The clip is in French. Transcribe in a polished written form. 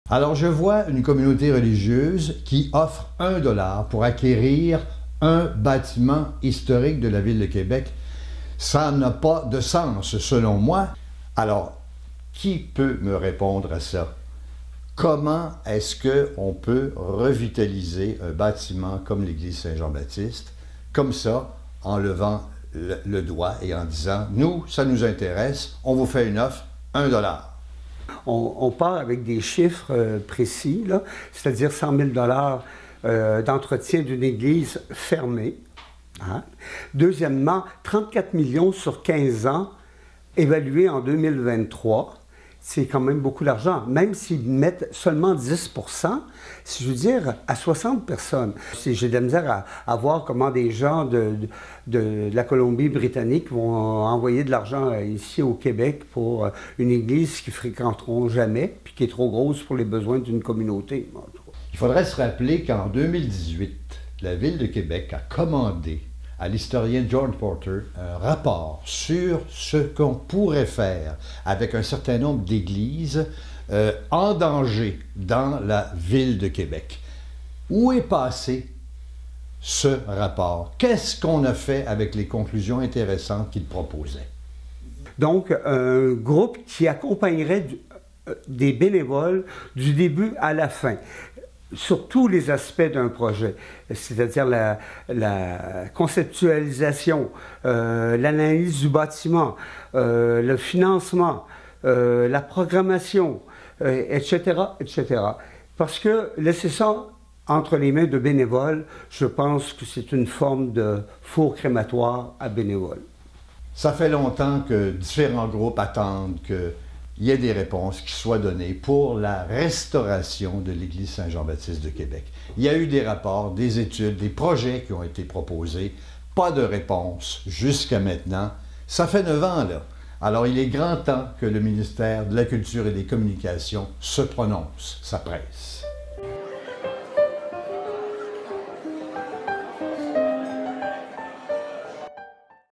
Alors je vois une communauté religieuse qui offre 1 $ pour acquérir un bâtiment historique de la ville de Québec. Ça n'a pas de sens selon moi. Alors, qui peut me répondre à ça? Comment est-ce qu'on peut revitaliser un bâtiment comme l'église Saint-Jean-Baptiste, comme ça, en levant le doigt et en disant « Nous, ça nous intéresse, on vous fait une offre, 1 $. On part avec des chiffres précis, c'est-à-dire 100 000 $ d'entretien d'une église fermée. Hein? Deuxièmement, 34 millions sur 15 ans, évalués en 2023. C'est quand même beaucoup d'argent, même s'ils mettent seulement 10 %, si je veux dire, à 60 personnes. J'ai de la misère à voir comment des gens de la Colombie-Britannique vont envoyer de l'argent ici au Québec pour une église qu'ils ne fréquenteront jamais, puis qui est trop grosse pour les besoins d'une communauté. Il faudrait se rappeler qu'en 2018, la Ville de Québec a commandé à l'historien George Porter un rapport sur ce qu'on pourrait faire avec un certain nombre d'églises en danger dans la Ville de Québec. Où est passé ce rapport? Qu'est-ce qu'on a fait avec les conclusions intéressantes qu'il proposait? Donc, un groupe qui accompagnerait des bénévoles du début à la fin, sur tous les aspects d'un projet, c'est-à-dire la conceptualisation, l'analyse du bâtiment, le financement, la programmation, etc., etc. Parce que laisser ça entre les mains de bénévoles, je pense que c'est une forme de four crématoire à bénévoles. Ça fait longtemps que différents groupes attendent que il y ait des réponses qui soient données pour la restauration de l'église Saint-Jean-Baptiste de Québec. Il y a eu des rapports, des études, des projets qui ont été proposés. Pas de réponse jusqu'à maintenant. Ça fait 9 ans, là. Alors, il est grand temps que le ministère de la Culture et des Communications se prononce. Ça presse.